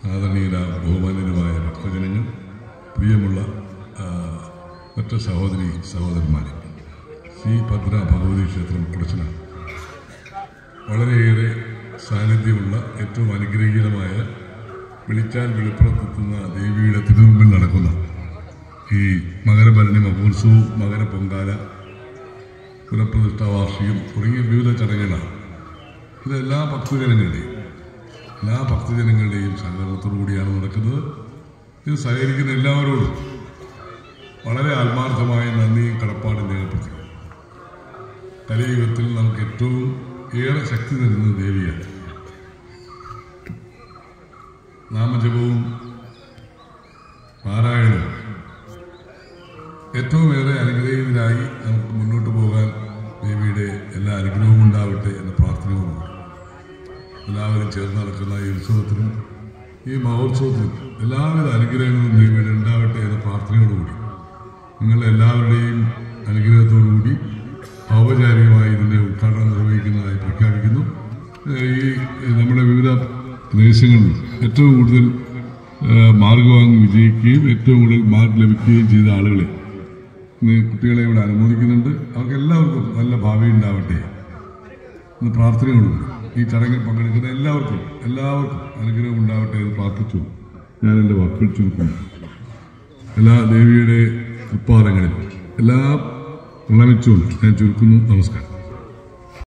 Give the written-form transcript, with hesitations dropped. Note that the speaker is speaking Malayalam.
ആദരണീയ ബഹുമാന്യനുമായ ഭക്തജനങ്ങൾ, പ്രിയമുള്ള മറ്റ് സഹോദരന്മാരെ, ശ്രീ ഭദ്ര ഭഗവതി ക്ഷേത്രം കുടച്ചന വളരെയേറെ സാന്നിധ്യമുള്ള ഏറ്റവും അനുഗ്രഹീതമായ വിളിച്ചാൽ വെളിപ്പുറത്തെത്തുന്ന ദേവിയുടെ തിരുമുമ്പിൽ നടക്കുന്ന ഈ മകരഭരണി മഹോത്സവവും മകര പൊങ്കാല പുനഃപ്രതിഷ്ഠാ വാർഷികം തുടങ്ങിയ വിവിധ ചടങ്ങുകളാണ്. ഇതെല്ലാ ഭക്തജനങ്ങളുടെയും സഹകരണത്തോടു കൂടിയാണ് നടക്കുന്നത്. ഇത് സഹകരിക്കുന്ന എല്ലാവരോടും വളരെ ആത്മാർത്ഥമായ നന്ദിയും കടപ്പാടും രേഖപ്പെടുത്തുന്നു. കലിയുഗത്തിൽ നമുക്ക് ഏറ്റവും ഏറെ ശക്തി തരുന്നത് ദേവിയാണ്. നാമജപവും പാരായണവും ഏറ്റവും ഏറെ അനുഗ്രഹീതരായി നമുക്ക് മുന്നോട്ട് പോകാൻ ദേവിയുടെ എല്ലാ അനുഗ്രഹവും ഉണ്ടാവട്ടെ എന്ന പ്രാർത്ഥനയോടുകൂടി എല്ലാവരും ചേർന്ന് നടക്കുന്ന ഈ ഉത്സവത്തിനും ഈ മഹോത്സവത്തിനും എല്ലാവിധ അനുഗ്രഹങ്ങളും ദേവിയുടെ ഉണ്ടാവട്ടെ എന്ന പ്രാർത്ഥനയോടുകൂടി നിങ്ങളുടെ എല്ലാവരുടെയും അനുഗ്രഹത്തോടുകൂടി ഔപചാരികമായി ഇതിൻ്റെ ഉദ്ഘാടനം നിർവഹിക്കുന്നതായി പ്രഖ്യാപിക്കുന്നു. ഈ നമ്മുടെ വിവിധ പ്രദേശങ്ങളിൽ ഏറ്റവും കൂടുതൽ മാർക്ക് വാങ്ങി വിജയിക്കുകയും ഏറ്റവും കൂടുതൽ മാർക്ക് ലഭിക്കുകയും ചെയ്ത ആളുകളെ കുട്ടികളെ ഇവിടെ അനുമോദിക്കുന്നുണ്ട്. അവർക്ക് എല്ലാവർക്കും നല്ല ഭാവി ഉണ്ടാവട്ടെ എന്ന് പ്രാർത്ഥനയോടുകൂടി ഈ ചടങ്ങിൽ പങ്കെടുക്കുന്ന എല്ലാവർക്കും അനുഗ്രഹം ഉണ്ടാവട്ടെ എന്ന് പ്രാർത്ഥിച്ചു ഞാൻ എൻ്റെ വാക്കുകൾ ചുരുക്കുന്നു. എല്ലാ ദേവിയുടെ തൃപ്പാദങ്ങളിൽ എല്ലാം പ്രണമിച്ചുകൊണ്ട് ഞാൻ ചുരുക്കുന്നു. നമസ്കാരം.